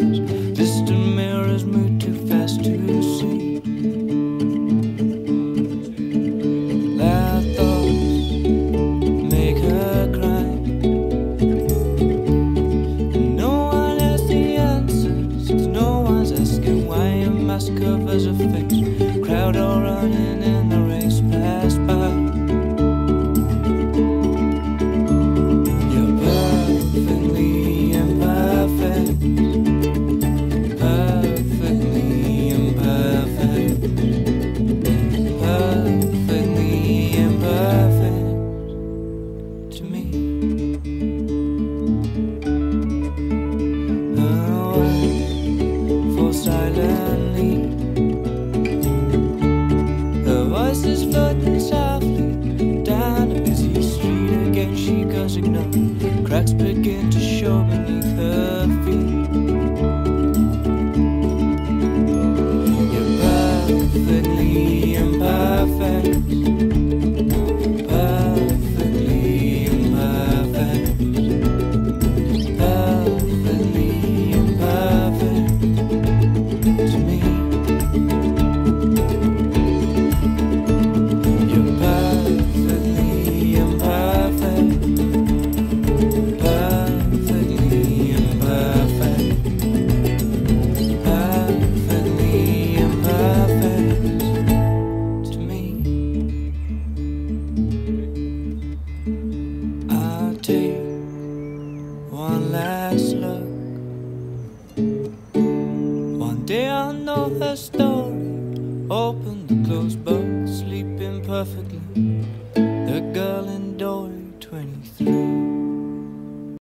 stars. Distant mirrors move too fast to see. Loud thoughts make her cry. And no one has the answers, 'cause no one's asking why. A mask covers a face. Crowd all running and the race passed by. You're perfectly imperfect, perfectly imperfect, perfectly imperfect to me. Fall silently. Her voice is floating softly down a busy street. Again she goes ignored. Cracks begin to show beneath her feet. You're perfectly imperfect, perfectly imperfect, perfectly imperfect to me. You're perfectly imperfect, perfectly imperfect, perfectly imperfect to me. I'll take one last look. One day I'll know her story. Open the closed book, sleeping perfectly. The girl in Dory 23.